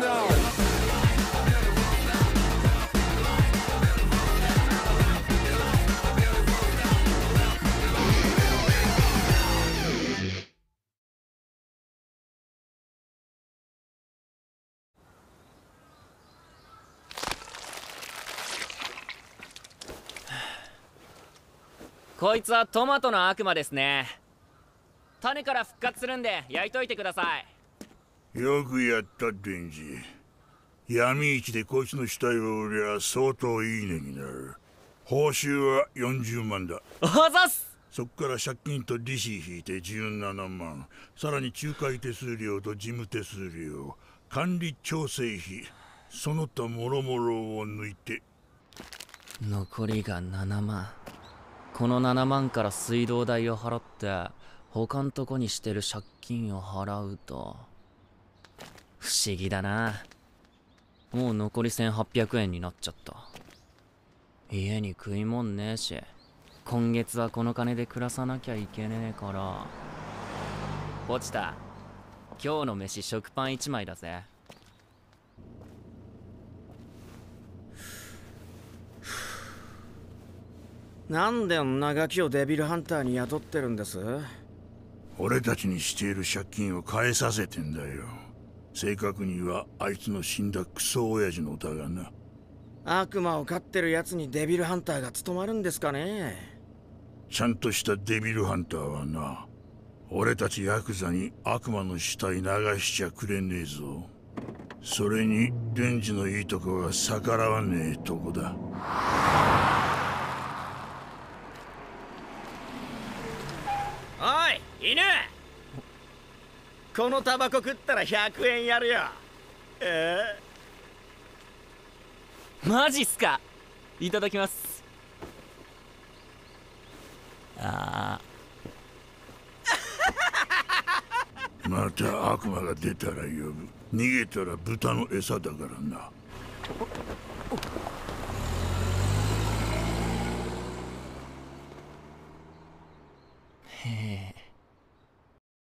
こいつはトマトの悪魔ですね。種から復活するんで焼いといてください。 よくやったデンジ。闇市でこいつの死体を売りゃ相当いい値になる。報酬は40万だ。 おざっす。 そっから借金と利子引いて17万、さらに仲介手数料と事務手数料、管理調整費、その他もろもろを抜いて残りが7万。この7万から水道代を払って他んとこにしてる借金を払うと、不思議だな。もう残り1800円になっちゃった。家に食いもんねえし、今月はこの金で暮らさなきゃいけねえから。ポチタ、今日の飯食パン1枚だぜ。 なんで女ガキをデビルハンターに雇ってるんです？ 俺たちにしている借金を返させてんだよ。正確にはあいつの死んだクソ親父のだがな。 悪魔を飼ってるやつにデビルハンターが務まるんですかね？ ちゃんとしたデビルハンターはな、俺たちヤクザに悪魔の死体流しちゃくれねえぞ。それにデンジのいいとこが逆らわねえとこだ。 おい犬、このタバコ食ったら100円やるよ。 マジっすか。いただきます。ああまた悪魔が出たら呼ぶ。逃げたら豚の餌だからな。 へえ、